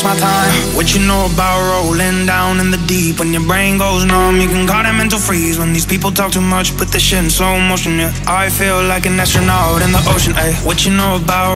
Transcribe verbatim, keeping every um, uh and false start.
takes my time. What you know about rolling down in the deep? When your brain goes numb, you can call it mental freeze. When these people talk too much, put the shit in slow motion, yeah. I feel like an astronaut in the ocean, ayy. What you know about